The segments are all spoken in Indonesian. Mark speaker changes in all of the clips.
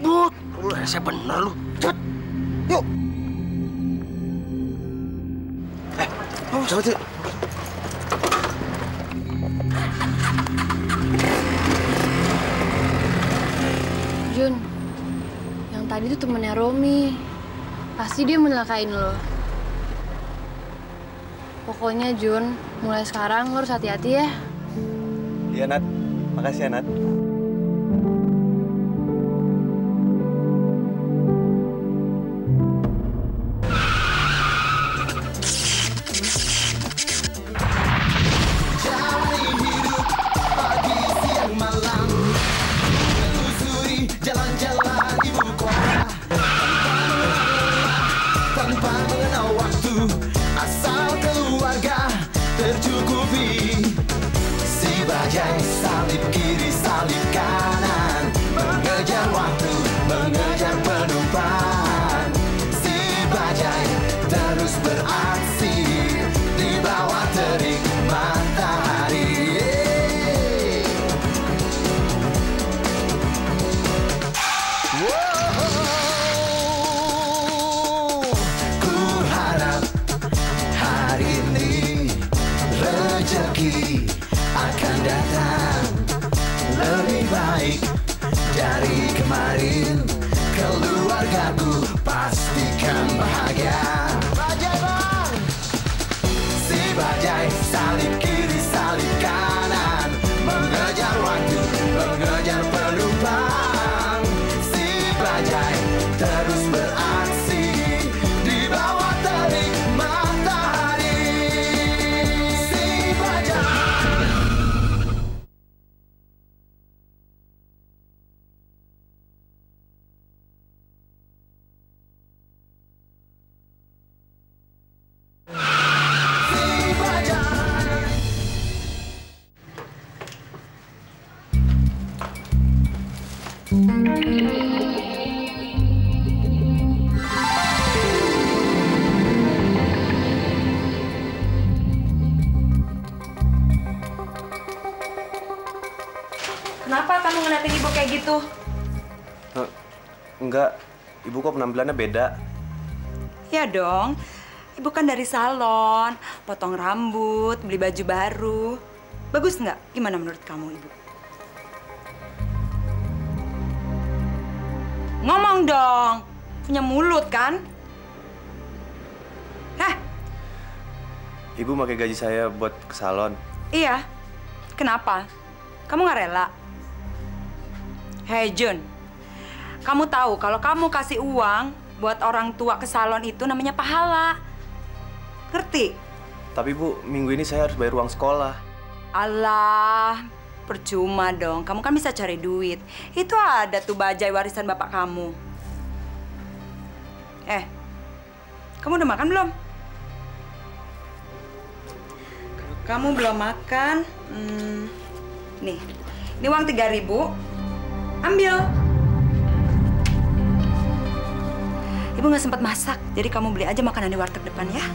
Speaker 1: ribut. Lu rese bener lu. Cepet. Yuk. Cepet yuk.
Speaker 2: Jun, yang tadi tuh temennya Romi. Pasti dia mencelakain lo. Pokoknya Jun, mulai sekarang lo harus hati-hati ya.
Speaker 1: Iya, Nat. Makasih ya, Nat.
Speaker 3: Salib kiri, salib kanan, mengejar waktu, mengejar penumpang. Si bajai terus beraksi di bawah terik matahari. Ku harap hari ini rezeki akan datang lebih baik dari kemarin. Keluargaku pastikan bahagia. Bajai bang, si bajai salib kiri salib kanan, mengejar waktu, mengejar penumpang. Si bajai terus beraksi di bawah terik matahari. Si bajai.
Speaker 4: Kenapa kamu ngeliatin ibu kayak gitu?
Speaker 1: Enggak, ibu kok penampilannya beda.
Speaker 4: Ya dong, ibu kan dari salon, potong rambut, beli baju baru. Bagus nggak? Gimana menurut kamu, ibu? Ngomong dong, punya mulut kan? Hah?
Speaker 1: Ibu pakai gaji saya buat ke salon.
Speaker 4: Iya, kenapa? Kamu nggak rela? Hei Jun, kamu tahu kalau kamu kasih uang buat orang tua ke salon itu namanya pahala. Ngerti?
Speaker 1: Tapi Bu, minggu ini saya harus bayar uang sekolah.
Speaker 4: Alah, percuma dong. Kamu kan bisa cari duit. Itu ada tuh bajai warisan bapak kamu. Kamu udah makan belum? Kalau kamu belum makan, nih, ini uang 3.000. Ambil. Ibu nggak sempat masak, jadi kamu beli aja makanan di warteg depan ya.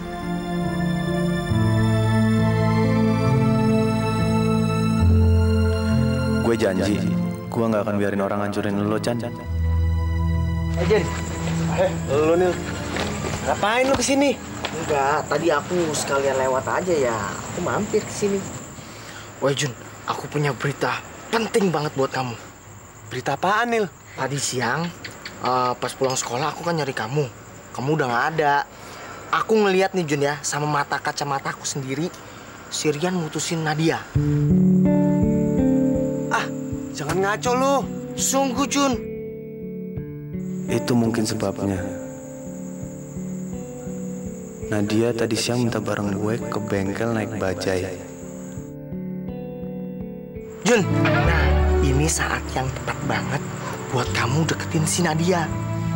Speaker 1: Gue janji, gue nggak akan biarin orang hancurin lo, Chan.
Speaker 5: Jen,
Speaker 1: Lo Nil, ngapain lo kesini?
Speaker 5: enggak. Tadi aku sekalian lewat aja ya. Aku mampir ke sini. Woi Jun, aku punya berita penting banget buat kamu.
Speaker 1: Berita apaan, Nil?
Speaker 5: Tadi siang, pas pulang sekolah aku kan nyari kamu. Kamu udah nggak ada. Aku ngeliat nih Jun ya, sama mata kacamataku sendiri, si Rian mutusin Nadia.
Speaker 1: Ah, jangan ngaco lo.
Speaker 5: Sungguh Jun.
Speaker 1: Itu mungkin sebabnya. Nadia tadi siang minta bareng gue ke bengkel naik bajai.
Speaker 5: Jun, nah ini saat yang tepat banget buat kamu deketin si Nadia.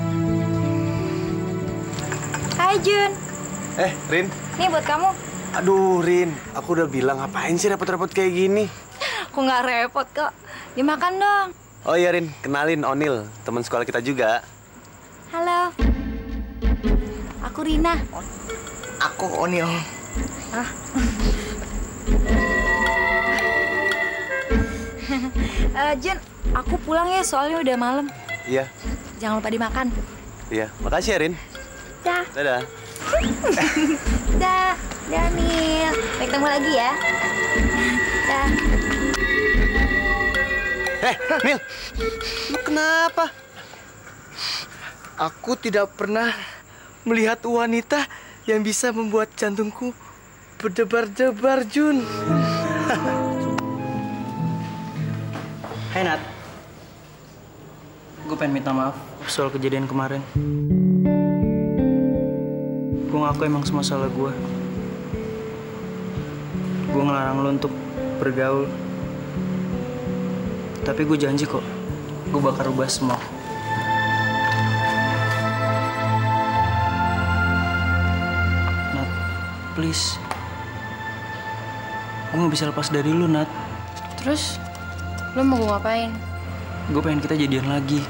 Speaker 6: Hai Jun.
Speaker 1: Rin.
Speaker 6: Nih buat kamu.
Speaker 1: Aduh, Rin. Aku udah bilang ngapain sih repot-repot kayak gini?
Speaker 6: Aku nggak repot kok. Dimakan dong.
Speaker 1: Oh iya, Rin. Kenalin Onil, teman sekolah kita juga.
Speaker 6: Halo. Aku Rina.
Speaker 5: Aku Onil.
Speaker 6: Jun, aku pulang ya soalnya udah malam.
Speaker 1: Iya.
Speaker 6: Jangan lupa dimakan.
Speaker 1: Iya, makasih ya, Rin.
Speaker 6: Dah.
Speaker 1: Dadah.
Speaker 6: Dah. Dah, Nil. Sampai ketemu lagi ya. Dah.
Speaker 5: Nil, lu kenapa? Aku tidak pernah melihat wanita yang bisa membuat jantungku berdebar-debar, Jun.
Speaker 7: Hai Nat, gue pengen minta maaf soal kejadian kemarin. Gue ngaku emang semua salah gue. Gue ngelarang lo untuk bergaul. Tapi gue janji kok, gue bakal rubah semua. Nat, please. Gue gak bisa lepas dari lu, Nat.
Speaker 2: Terus, lo mau gue ngapain?
Speaker 7: Gue pengen kita jadian lagi.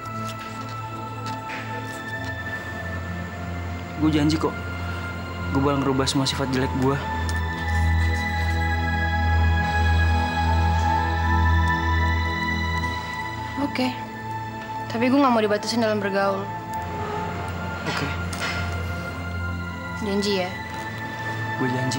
Speaker 7: Gue janji kok, gue bakal ngerubah semua sifat jelek gue.
Speaker 2: Oke. Tapi gue gak mau dibatasin dalam bergaul.
Speaker 7: Oke,
Speaker 2: Janji ya?
Speaker 7: gue janji.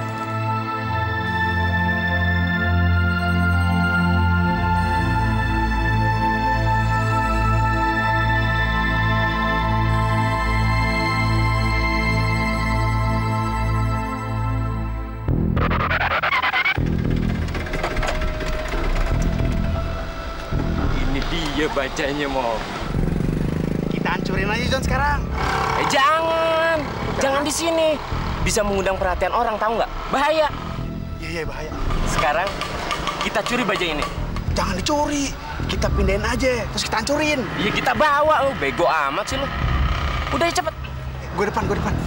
Speaker 8: Iya bacanya mau.
Speaker 5: Kita hancurin aja, John, sekarang.
Speaker 8: Jangan di sini. Bisa mengundang perhatian orang, tahu nggak? Bahaya.
Speaker 5: Iya, bahaya.
Speaker 8: Sekarang kita curi bajai ini.
Speaker 5: Jangan dicuri. Kita pindahin aja, terus kita hancurin.
Speaker 8: Iya kita bawa lo, bego amat sih lo. Udah cepet.
Speaker 5: Gue depan.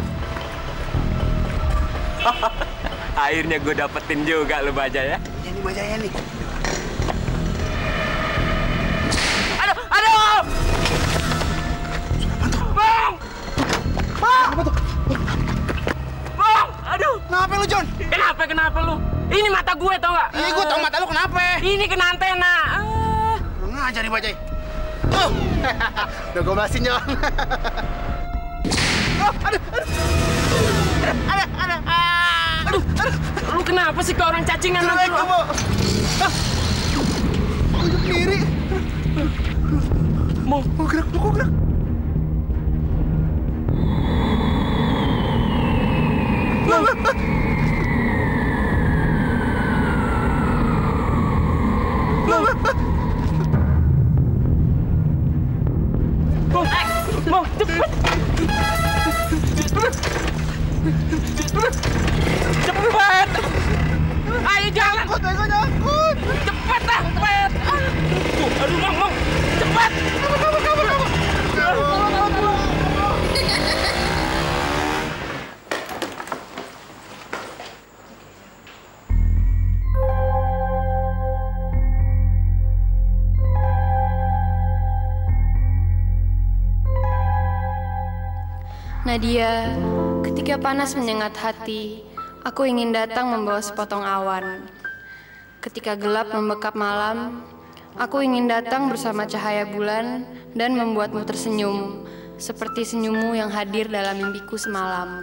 Speaker 8: Akhirnya gue dapetin juga lo bajai ya.
Speaker 5: Ini bajanya nih.
Speaker 8: Aduh! Bang!
Speaker 5: Apa tuh?
Speaker 8: Bang! Aduh!
Speaker 5: Kenapa lu, John?
Speaker 8: Kenapa lu? Ini mata gue tau nggak?
Speaker 5: Iya, gue tau mata lu kenapa?
Speaker 8: Ini kena antena.
Speaker 5: Lu ngajar nih, bajai. Udah gue balasin, John.
Speaker 8: Aduh! Lu kenapa sih ke orang cacingan nanti lu?
Speaker 5: Ujung kiri.
Speaker 8: Mau
Speaker 5: gerak, kok gerak?
Speaker 8: Mau cepet! Cepet! Ayo jalan!
Speaker 5: Nyangkut!
Speaker 8: Cepet lah! Cepet! Aduh, Mang! Cepet!
Speaker 2: Nadia, ketika panas menyengat hati, aku ingin datang membawa sepotong awan. Ketika gelap membekap malam, aku ingin datang bersama cahaya bulan dan membuatmu tersenyum, seperti senyummu yang hadir dalam mimpiku semalam.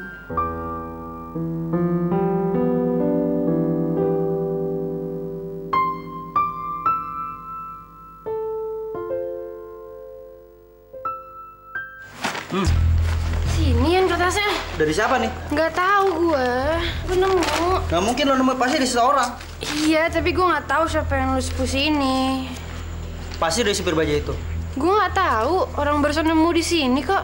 Speaker 2: Sini yang kertasnya.
Speaker 7: Dari siapa nih?
Speaker 2: Nggak tahu gue nemu.
Speaker 7: Gak mungkin lo nemu, pasti dari seseorang.
Speaker 2: Iya, tapi gue nggak tahu siapa yang nulis puisi ini.
Speaker 7: Pasti dari supir bajai itu.
Speaker 2: Gue nggak tahu, orang barusan nemu di sini kok.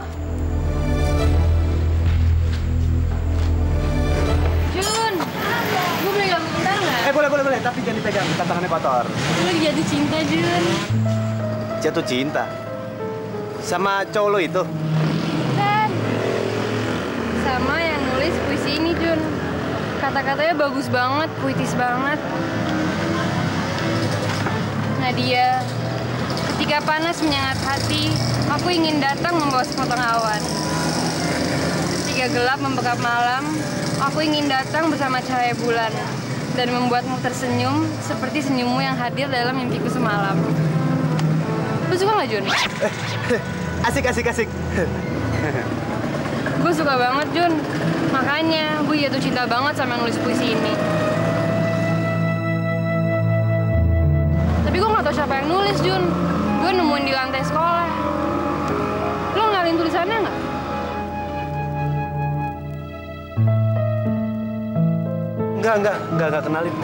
Speaker 2: Jun, gue boleh gak bentar nggak?
Speaker 1: Boleh. Tapi jangan dipegang, tangannya kotor.
Speaker 2: Gue lagi jatuh cinta, Jun.
Speaker 1: Jatuh cinta? Sama cowok lo itu?
Speaker 2: Kan? Sama yang nulis puisi ini, Jun. Kata-katanya bagus banget, puitis banget. Nadia, ketika panas menyengat hati, aku ingin datang membawa sepotong awan. Ketika gelap membekap malam, aku ingin datang bersama cahaya bulan dan membuatmu tersenyum seperti senyummu yang hadir dalam mimpiku semalam. Lu suka nggak, Jun?
Speaker 1: Asik.
Speaker 2: Gue suka banget, Jun. Makanya gue jatuh cinta banget sama nulis puisi ini. Tapi gue nggak tahu siapa yang nulis, Jun. Gue nemuin di lantai sekolah. Lo ngalin tulisannya nggak?
Speaker 1: Enggak kenalin.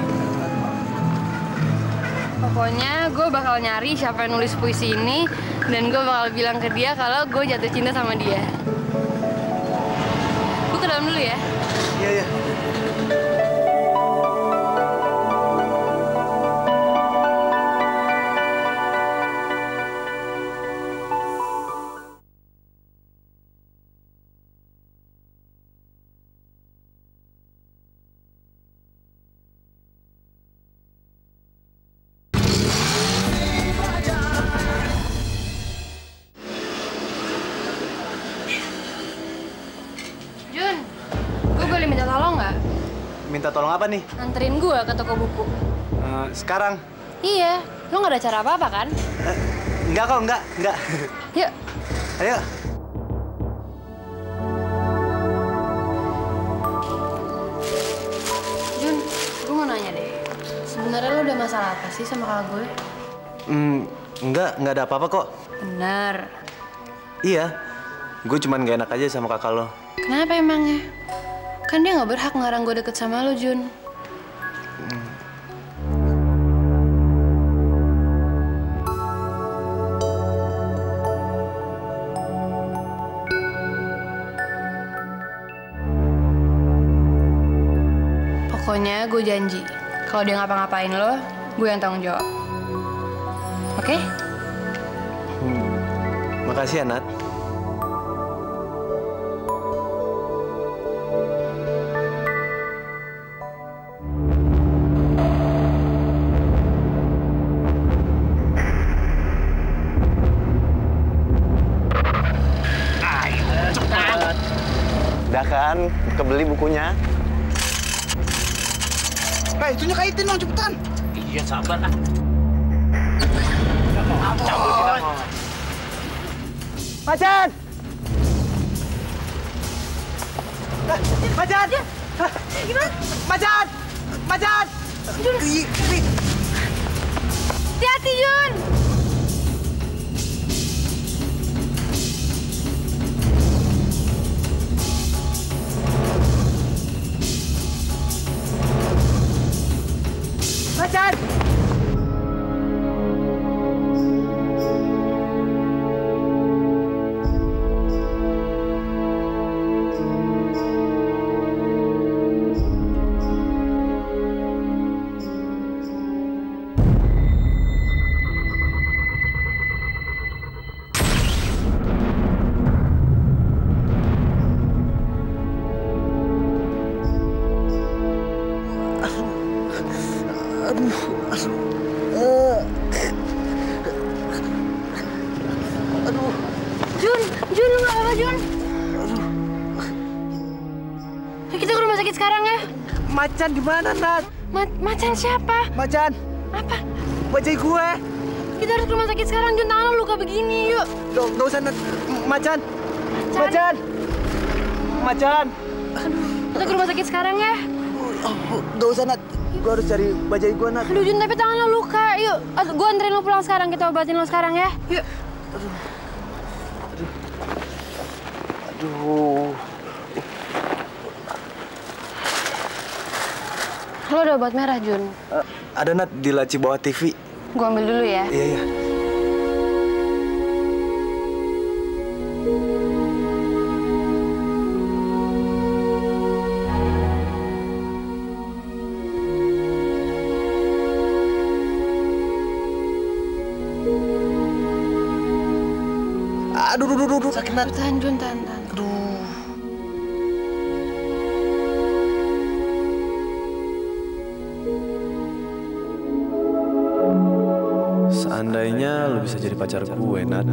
Speaker 2: Pokoknya gue bakal nyari siapa yang nulis puisi ini dan gue bakal bilang ke dia kalau gue jatuh cinta sama dia. Gue ke dalam dulu ya.
Speaker 1: Iya.
Speaker 2: Jun, gue boleh minta tolong nggak?
Speaker 1: Minta tolong apa nih?
Speaker 2: Anterin gue ke toko buku.
Speaker 1: Sekarang?
Speaker 2: Iya, lo nggak ada cara apa-apa kan?
Speaker 1: Enggak kok, enggak.
Speaker 2: Yuk.
Speaker 1: Ayo.
Speaker 2: Jun, gue mau nanya deh. Sebenarnya lo udah masalah apa sih sama kakak gue?
Speaker 1: Enggak ada apa-apa kok.
Speaker 2: Benar.
Speaker 1: Iya, gue cuman gak enak aja sama kakak lo.
Speaker 2: Kenapa emangnya? Kan dia nggak berhak ngelarang gue deket sama lo, Jun. Pokoknya gue janji, kalau dia ngapa-ngapain lo, gue yang tanggung jawab. Oke?
Speaker 1: Makasih ya, Nat. Udah kan, kebeli bukunya.
Speaker 5: Itunya kaitin dong, cepetan.
Speaker 8: Iya, sabar ah.
Speaker 5: Macan! Macan!
Speaker 2: Gimana?
Speaker 5: Macan! Macan!
Speaker 2: Hati-hati, Jun!
Speaker 5: Macan!
Speaker 2: Jun, lu nggak apa-apa, Jun? Kita ke rumah sakit sekarang ya.
Speaker 5: Macan di mana, Nat?
Speaker 2: Macan siapa?
Speaker 5: Macan!
Speaker 2: Apa?
Speaker 5: Bajai gue!
Speaker 2: Kita harus ke rumah sakit sekarang, Jun. Tangan lu luka begini, yuk.
Speaker 5: Gak usah, Nat. Macan! Macan! Macan!
Speaker 2: Kita ke rumah sakit sekarang ya.
Speaker 5: Gak usah, Nat. Gue harus cari bajai gue, Nat.
Speaker 2: Aduh, Jun, tapi tangan lu luka. Yuk, gue anterin lu pulang sekarang. Kita obatin lu sekarang ya. Yuk.
Speaker 1: Aduh.
Speaker 2: Lo ada obat merah, Jun?
Speaker 1: Ada, Nat, di laci bawah TV.
Speaker 2: Gue ambil dulu ya.
Speaker 1: Iya. Aduh, sakit, Nat.
Speaker 2: Tahan, Jun, tahan.
Speaker 1: Aduh. Seandainya lu bisa jadi pacar gue, Nat.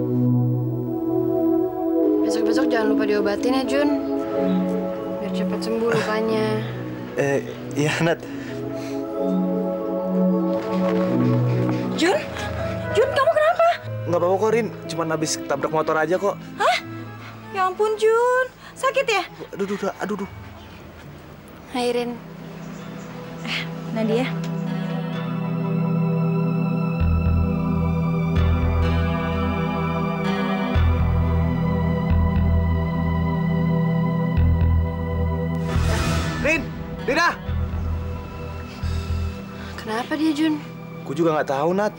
Speaker 2: Besok-besok jangan lupa diobatin ya, Jun. Biar cepat sembuh lukanya.
Speaker 1: Iya, Nat.
Speaker 4: Jun, kamu kenapa?
Speaker 1: nggak apa-apa kok, Rin. Cuman habis tabrak motor aja kok.
Speaker 4: Hah? Ya ampun, Jun. Sakit ya?
Speaker 1: Aduh.
Speaker 2: Hai, Rin.
Speaker 6: Nadia.
Speaker 1: Rina!
Speaker 2: Kenapa dia, Jun?
Speaker 1: Gue juga nggak tahu, Nat.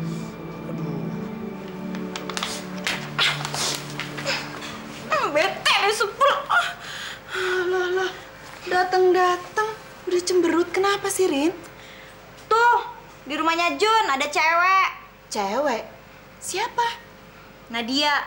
Speaker 4: Bete deh, Supul.
Speaker 9: Alah, datang-datang udah cemberut. Kenapa sih, Rin?
Speaker 6: Tuh, di rumahnya Jun ada cewek.
Speaker 9: Cewek? Siapa?
Speaker 6: Nadia.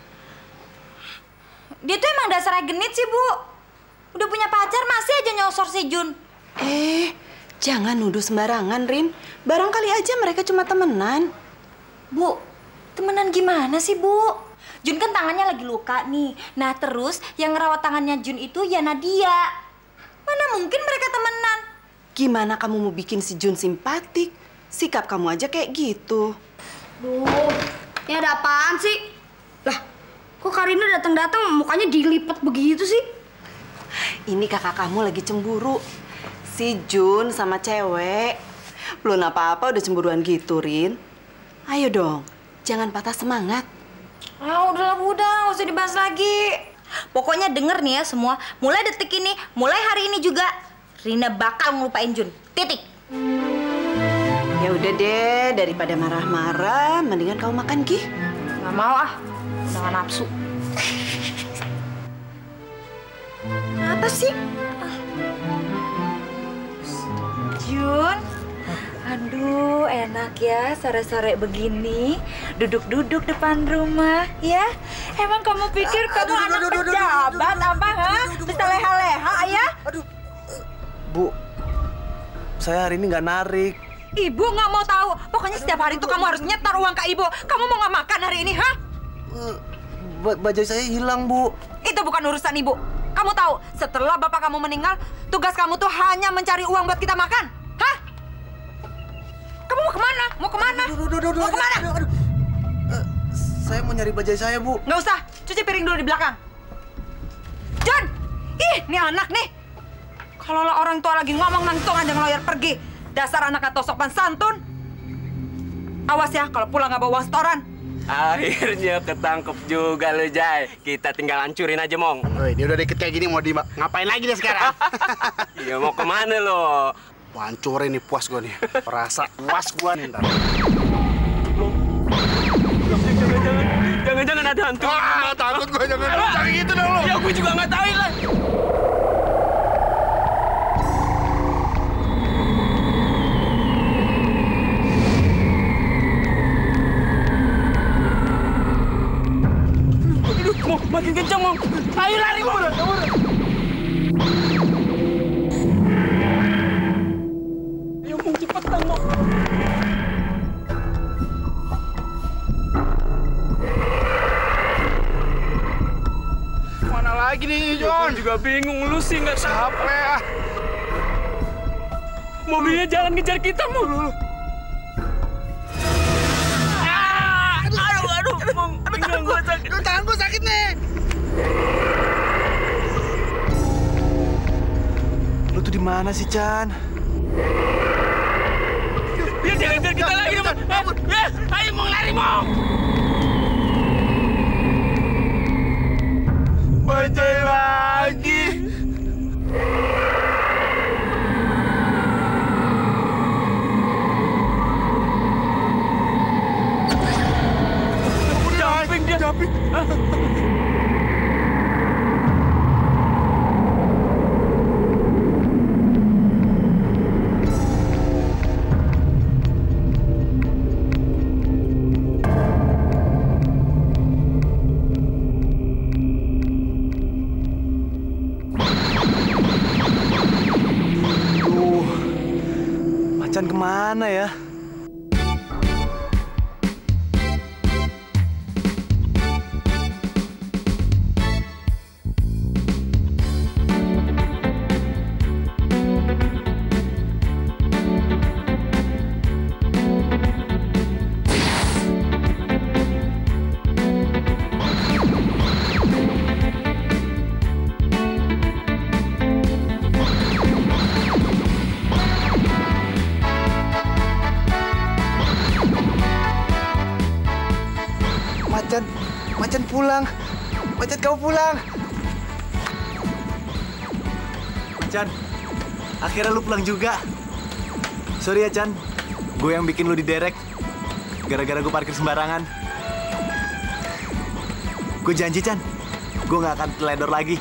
Speaker 6: Dia tuh emang dasarnya genit sih, Bu. Udah punya pacar masih aja nyosor si Jun.
Speaker 9: Jangan nuduh sembarangan, Rin. Barangkali aja mereka cuma temenan.
Speaker 6: Bu, temenan gimana sih, Bu? Jun kan tangannya lagi luka nih. Nah terus yang ngerawat tangannya Jun itu ya Nadia. Mana mungkin mereka temenan?
Speaker 9: Gimana kamu mau bikin si Jun simpatik? Sikap kamu aja kayak gitu.
Speaker 10: Duh, ini ada apaan sih? Lah, kok Karina datang-datang mukanya dilipet begitu sih?
Speaker 9: Ini kakak kamu lagi cemburu. Si Jun sama cewek. Belum apa-apa udah cemburuan gitu, Rin. Ayo dong, jangan patah semangat.
Speaker 6: Udah, nggak usah dibahas lagi. Pokoknya denger nih ya semua, mulai detik ini, mulai hari ini juga, Rina bakal ngelupain Jun. Titik.
Speaker 9: Ya udah deh, daripada marah-marah, mendingan kamu makan, Gi.
Speaker 6: Nggak mau ah, udah nggak nafsu. Apa sih? Jun, aduh enak ya sore-sore begini duduk-duduk depan rumah ya. Emang kamu pikir kamu anak pejabat apa ha? Bisa leha-leha ya?
Speaker 1: Bu, saya hari ini nggak narik.
Speaker 4: Ibu nggak mau tahu. Pokoknya setiap hari tuh kamu harus nyetor uang ke ibu. Kamu mau nggak makan hari ini, ha?
Speaker 1: Bajai saya hilang, Bu.
Speaker 4: Itu bukan urusan ibu. Kamu tahu, setelah bapak kamu meninggal, tugas kamu tuh hanya mencari uang buat kita makan. Hah? Kamu mau kemana? Mau kemana? Mau kemana?
Speaker 1: Saya mau nyari bajai saya, Bu.
Speaker 4: Nggak usah, cuci piring dulu di belakang. John! Ih, nih anak nih. Kalau orang tua lagi ngomong langsung aja ngeloyor pergi. Dasar anak atau sopan santun. Awas ya, kalau pulang nggak bawa uang setoran.
Speaker 8: Akhirnya ketangkep juga lu, Jai. Kita tinggal hancurin aja, Mong.
Speaker 5: Woi, dia udah deket kayak gini, mau ngapain lagi dia sekarang?
Speaker 8: Iya, mau kemana lo?
Speaker 5: Mau hancurin nih, puas gua nih. Perasa puas gua nih ntar.
Speaker 8: Jangan-jangan ada hantu.
Speaker 5: Takut gua, jangan gitu dong lo.
Speaker 8: Ya, gua juga nggak tahu lah. Mau makin kencang, Mong. Ayo lari, Mong. Ayo, Mong, cepetan, Mong.
Speaker 5: Mana lagi nih, John?
Speaker 8: Gue juga bingung, lu sih nggak
Speaker 5: Capek ah.
Speaker 8: Mobilnya jalan ngejar kita, Mong. Aduh, Mong. Pinggang gue sakit.
Speaker 5: Tangan gue sakit nih.
Speaker 1: Lu tuh di mana sih, Chan?
Speaker 8: Dia ngejar kita lagi, Mong. Ya, ayo, Mong, lari, Mong.
Speaker 5: Bajai lagi.
Speaker 8: Jumping.
Speaker 1: Macan kemana ya? Macan pulang. Macan kau pulang. Macan, akhirnya lu pulang juga. Sorry ya, Chan. Gue yang bikin lu diderek. Gara-gara gue parkir sembarangan. Gue janji, Chan. Gue gak akan teledor lagi.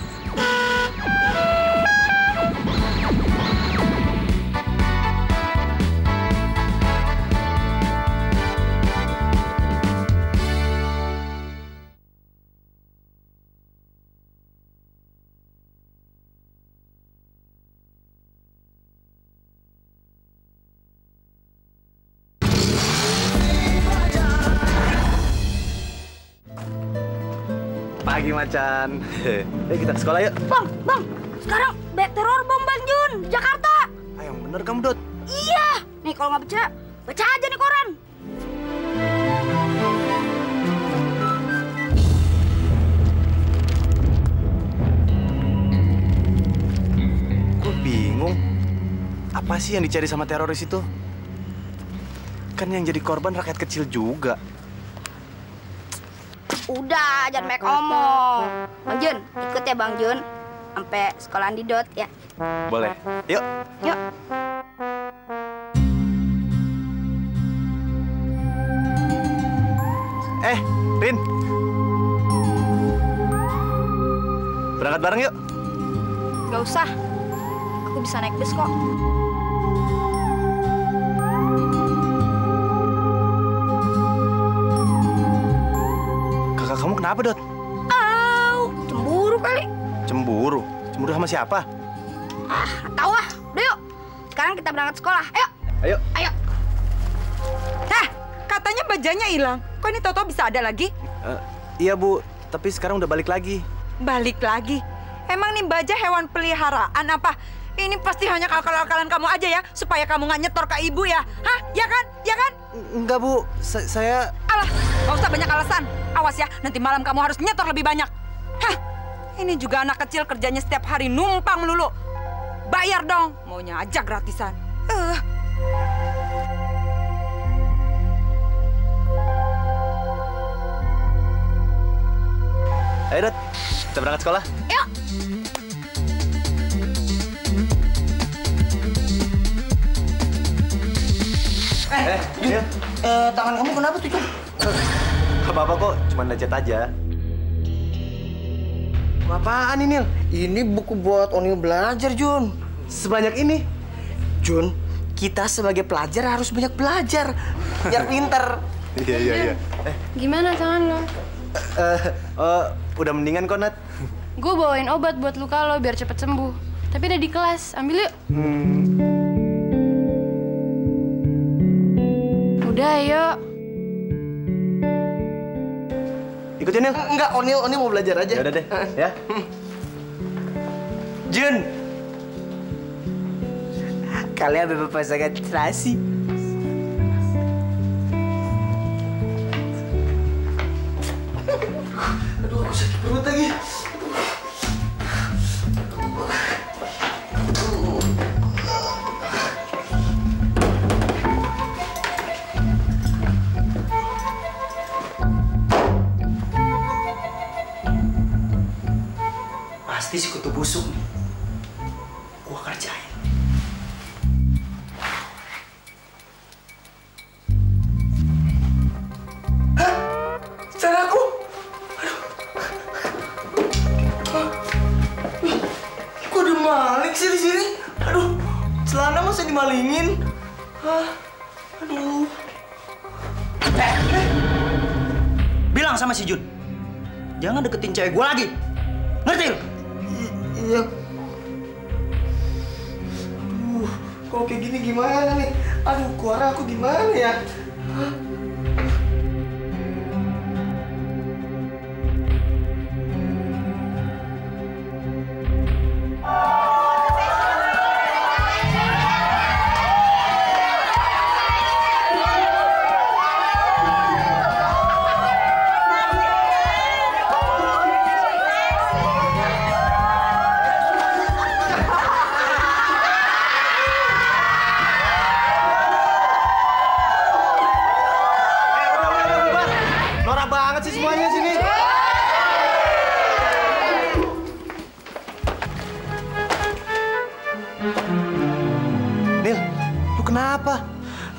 Speaker 1: Pagi, Macan. Yuk kita ke sekolah yuk.
Speaker 10: Bang, sekarang teror bom Bang Jun, Jakarta.
Speaker 1: Yang bener kamu, Dot.
Speaker 10: Iya. Nih kalau nggak percaya, baca aja nih koran.
Speaker 1: Gue bingung. Apa sih yang dicari sama teroris itu? Kan yang jadi korban rakyat kecil juga.
Speaker 10: Udah, jangan banyak omong. Bang Jun, ikut ya Bang Jun. Sampai sekolahan di Dot ya.
Speaker 1: Boleh. Yuk.
Speaker 10: Yuk.
Speaker 1: Rin. Berangkat bareng yuk.
Speaker 10: Gak usah. Aku bisa naik bis kok.
Speaker 1: Kakak kamu kenapa, Dot?
Speaker 10: Cemburu kali.
Speaker 1: Cemburu? Cemburu sama siapa?
Speaker 10: Tahu ah. Udah yuk. Sekarang kita berangkat sekolah. Ayo.
Speaker 1: Ayo.
Speaker 4: Katanya bajanya hilang. Kok ini Toto bisa ada lagi?
Speaker 1: Iya, Bu. Tapi sekarang udah balik lagi.
Speaker 4: Balik lagi? Emang nih baja hewan peliharaan apa? Ini pasti hanya akal-akalan kamu aja ya, supaya kamu nggak nyetor ke ibu ya. Hah? Ya kan? Ya kan?
Speaker 1: Enggak, Bu. Saya...
Speaker 4: Alah, nggak usah banyak alasan. Awas ya, nanti malam kamu harus nyetor lebih banyak. Hah? Ini juga anak kecil kerjanya setiap hari numpang melulu. Bayar dong, maunya aja gratisan.
Speaker 1: Ayo, Dot. Kita berangkat sekolah.
Speaker 10: Yuk.
Speaker 5: Jun, tangan kamu kenapa tuh, Jun?
Speaker 1: Gak apa-apa kok, cuma lecet aja. Apaan ini, Nil?
Speaker 5: Ini buku buat Onil belajar, Jun.
Speaker 1: Sebanyak ini?
Speaker 5: Jun, kita sebagai pelajar harus banyak belajar. Biar pinter.
Speaker 1: Iya.
Speaker 2: Gimana tangan lo?
Speaker 1: Udah mendingan kok, Nat.
Speaker 2: Gue bawain obat buat luka lo biar cepet sembuh. Tapi udah di kelas, ambil yuk. Udah, ayo.
Speaker 1: Ikutin, Nil.
Speaker 5: Enggak, Onil mau belajar aja.
Speaker 1: Ya udah deh, ya.
Speaker 5: Jun. Kalian berpasangan terasi. Aduh, aku sakit perut lagi. Pasti si kutu busuk nih. Gua kerjain. Hah? Celanaku? Aduh. Kok ada maling sih di sini? Aduh, celana masa dimalingin? Aduh.
Speaker 7: Bilang sama si Jun, jangan deketin cewek gue lagi. Ngerti lu?
Speaker 5: Iya. Aduh, kalau kayak gini gimana nih? Aduh, Kuara aku gimana ya?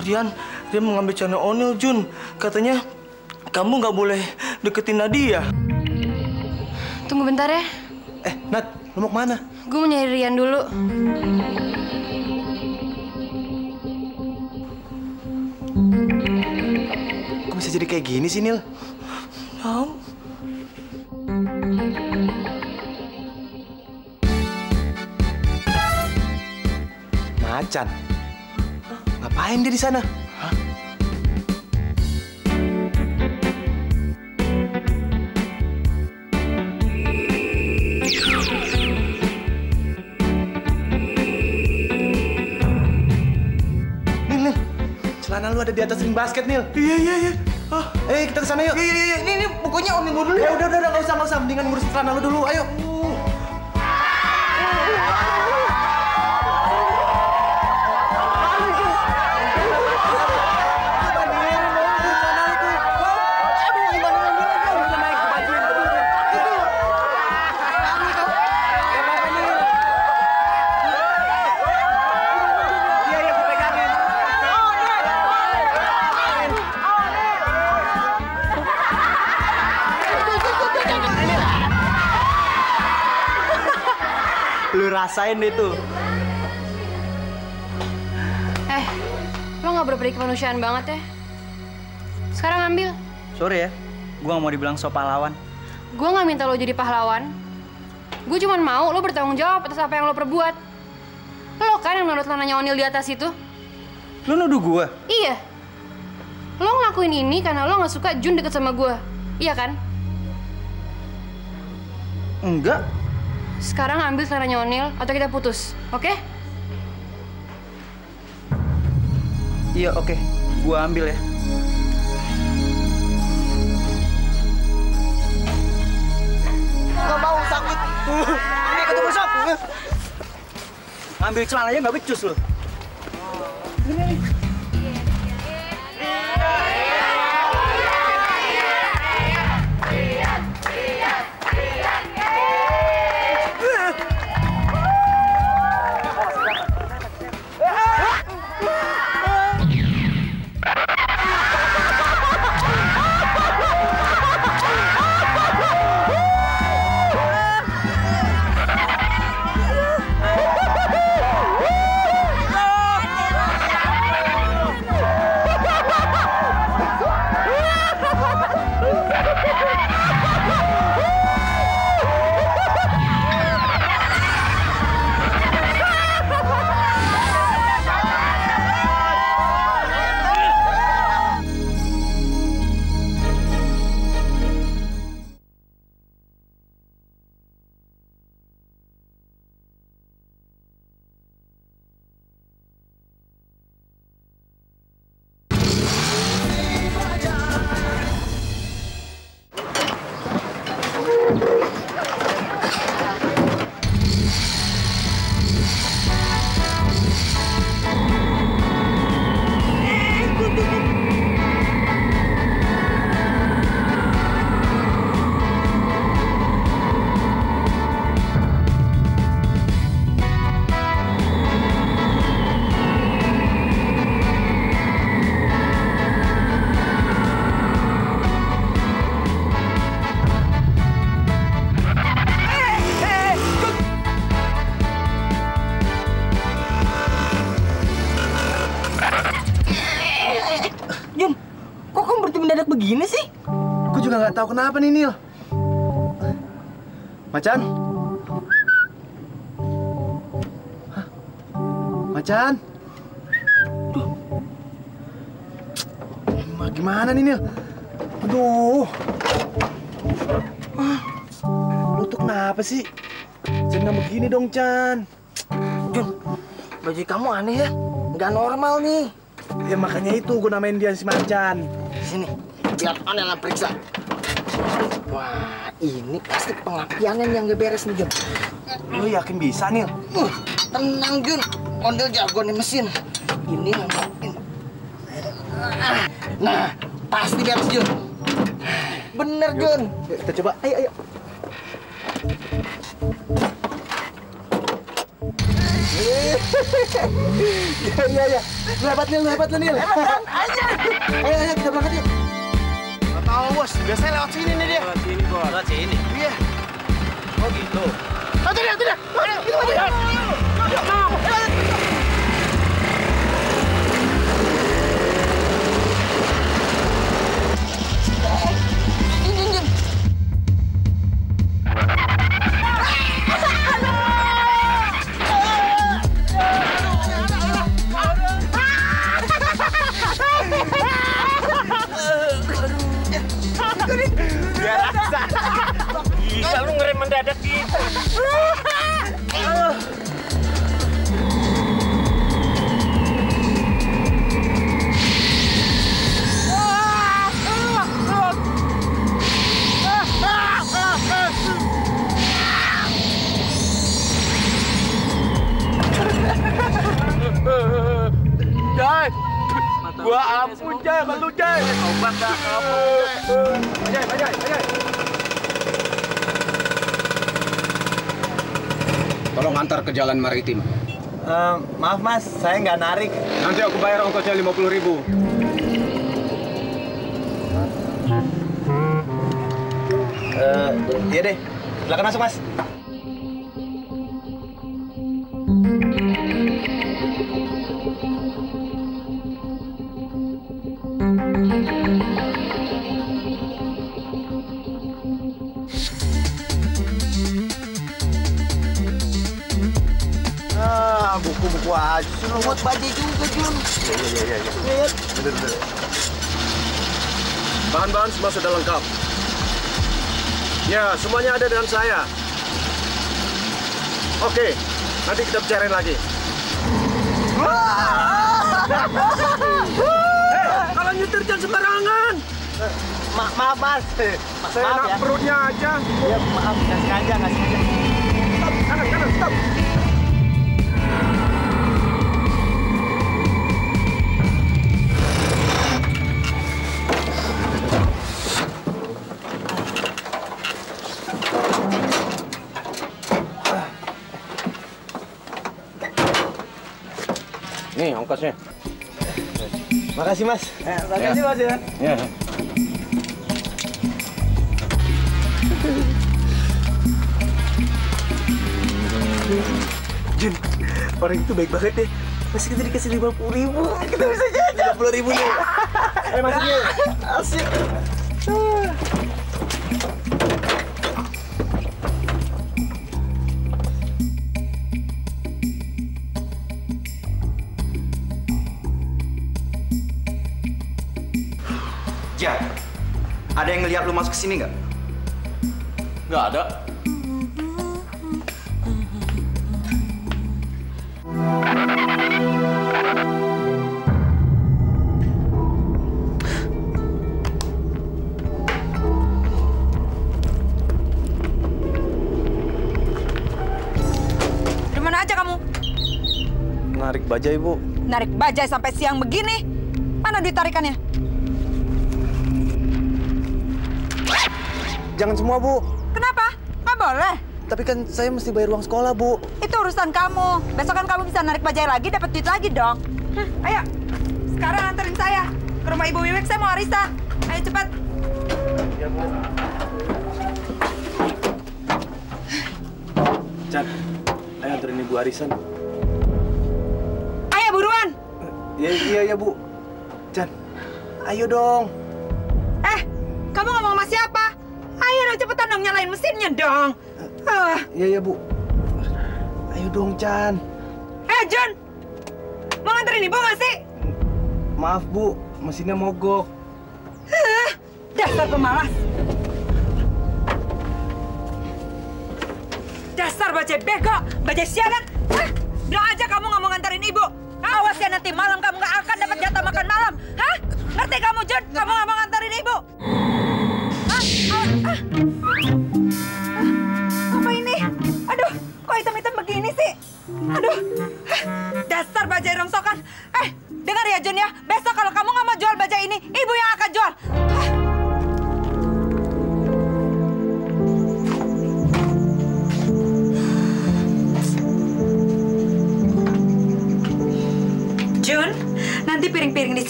Speaker 5: Rian mau ngambil channel Onil, Jun. Katanya kamu nggak boleh deketin Nadia.
Speaker 2: Tunggu bentar ya.
Speaker 1: Nat, lu mau kemana?
Speaker 2: Gue mau nyari Rian dulu.
Speaker 1: Kok bisa jadi kayak gini sih, Nil?
Speaker 5: Tahu?
Speaker 1: Macan. Ngapain dia di sana? Nil, celana lu ada di atas ring basket, Nil.
Speaker 5: Iya.
Speaker 1: Kita ke sana yuk.
Speaker 5: Iya. Ini pokoknya Onil dulu
Speaker 1: Ya
Speaker 5: ya.
Speaker 1: udah, nggak usah. Mendingan ngurus celana lu dulu. Ayo. Lu rasain deh tuh.
Speaker 2: Lo nggak berperi kemanusiaan banget ya. Sekarang ambil.
Speaker 7: Sorry ya, gue gak mau dibilang so pahlawan.
Speaker 2: Gue nggak minta lo jadi pahlawan. Gue cuma mau lo bertanggung jawab atas apa yang lo perbuat. Lo kan yang naruh celananya Onil di atas itu.
Speaker 7: Lo nuduh gue?
Speaker 2: Iya. Lo ngelakuin ini karena lo nggak suka Jun deket sama gue. Iya kan?
Speaker 7: Enggak.
Speaker 2: Sekarang ambil celananya Onil atau kita putus, oke?
Speaker 7: Iya, oke. Gue ambil ya.
Speaker 5: Nggak mau, sakit.
Speaker 7: Ini ketemu sok. Ambil celananya nggak becus lo.
Speaker 5: begini sih?
Speaker 1: Gue juga nggak tahu kenapa nih, Nil. Macan? Hah? Macan? Duh. Gimana nih, Nil? Aduh. Lu tuh kenapa sih? Jangan begini dong, Chan.
Speaker 5: Jun, baju kamu aneh ya? Nggak normal nih.
Speaker 1: Ya makanya itu gue namain dia si Macan.
Speaker 5: Sini, biar Onel periksa. Wah, ini pasti pengapianan yang gak beres nih, Jun.
Speaker 1: Lu yakin bisa, Nil?
Speaker 5: Tenang, Jun. Onel jago nih mesin. Ini nah, pasti beres, Jun. Bener, Jun.
Speaker 1: Yuk, kita coba. Ayo.
Speaker 3: Iya. Lu hebat Nil. Hebat Nil. Ayo, kita berangkat yuk.
Speaker 5: Nggak tahu, Bos. Biasanya lewat sini nih dia.
Speaker 1: Lewat sini, Bos. Lewat sini?
Speaker 5: Iya.
Speaker 1: Oh gitu.
Speaker 3: Itu dia.
Speaker 8: Gila lu ngerem mendadak gitu. Jai, gua ampun Jai, malu Jai. Obat dah, Bajai.
Speaker 11: Tolong antar ke jalan maritim.
Speaker 1: Maaf Mas, saya nggak narik.
Speaker 11: Nanti aku bayar ongkosnya 50.000.
Speaker 1: Iya deh, silakan masuk Mas.
Speaker 5: Buku-buku aja sih lu buat bajai juga, Jun. Iya. Bener.
Speaker 11: Bahan-bahan semua sudah lengkap. Ya, semuanya ada dengan saya. Oke, nanti kita bicarain lagi. Kalau nyetir jangan sembarangan.
Speaker 1: Maaf Mas.
Speaker 11: Saya
Speaker 1: Maaf
Speaker 11: enak
Speaker 1: ya.
Speaker 11: perutnya aja.
Speaker 1: Ya maaf, nggak sengaja.
Speaker 11: Stop, kanan, stop. Nih ongkosnya.
Speaker 1: Makasih Mas. Makasih Mas ya.
Speaker 11: Ya.
Speaker 1: Jun, orang itu baik banget deh. Masih kita dikasih 50.000. Kita bisa jajan 50.000 nih. Masuknya. Asik.
Speaker 7: Ja, ada yang ngeliat lu masuk ke sini nggak?
Speaker 11: Nggak ada.
Speaker 4: Di mana aja kamu?
Speaker 1: Narik bajai, Bu.
Speaker 4: Narik bajai sampai siang begini? Mana duit tarikannya?
Speaker 1: Jangan semua, Bu.
Speaker 4: Kenapa? Nggak boleh.
Speaker 1: Tapi kan saya mesti bayar uang sekolah, Bu.
Speaker 4: Itu urusan kamu. Besok kan kamu bisa narik bajai lagi, dapat duit lagi dong. Ayo, sekarang anterin saya ke rumah Ibu Wiwik. Saya mau arisan. Ayo cepat.
Speaker 1: Ya, Bu. Chan, ayo anterin Ibu arisan.
Speaker 4: Ayo buruan.
Speaker 1: Iya, Bu. Chan, ayo dong.
Speaker 4: Kamu ngomong sama siapa? Ayo dong, cepetan dong nyalain mesinnya dong.
Speaker 1: Iya, Bu. Ayo dong, Chan.
Speaker 4: Jun! Mau nganterin Ibu nggak sih?
Speaker 1: Maaf, Bu. Mesinnya mogok.
Speaker 4: Dasar pemalas. Dasar bajai bego, bajai sialan. Bilang aja kamu nggak mau nganterin Ibu. Awas ya nanti malam kamu nggak akan dapat jatah makan malam. Hah? Ngerti kamu, Jun? Kamu nggak mau nganterin Ibu. Apa ini? Aduh, kok hitam-hitam begini sih? Aduh, dasar bajai rongsokan. Dengar ya Jun ya, besok kalau kamu nggak mau jual bajai ini, Ibu yang akan jual.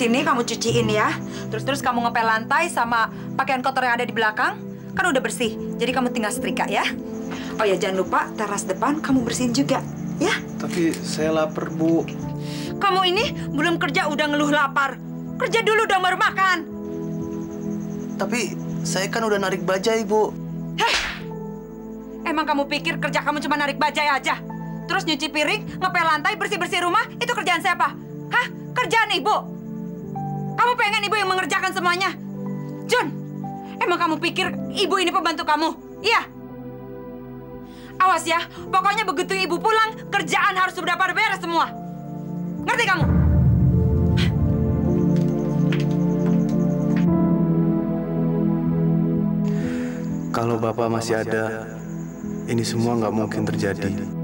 Speaker 4: sini, kamu cuciin ya. Terus kamu ngepel lantai sama pakaian kotor yang ada di belakang. Kan udah bersih, jadi kamu tinggal setrika ya. Oh ya, jangan lupa teras depan kamu bersihin juga, ya.
Speaker 1: Tapi saya lapar, Bu.
Speaker 4: Kamu ini belum kerja udah ngeluh lapar. Kerja dulu dong baru makan.
Speaker 1: Tapi saya kan udah narik bajai, Bu.
Speaker 4: Heh! Emang kamu pikir kerja kamu cuma narik bajai aja? Terus nyuci piring, ngepel lantai, bersih-bersih rumah, itu kerjaan siapa? Hah? Kerjaan ibu? Kamu pengen ibu yang mengerjakan semuanya? Jun, emang kamu pikir ibu ini pembantu kamu? Iya? Awas ya, pokoknya begitu ibu pulang, kerjaan harus sudah pada beres semua. Ngerti kamu?
Speaker 1: Kalau Bapak masih ada, ini semua nggak mungkin terjadi.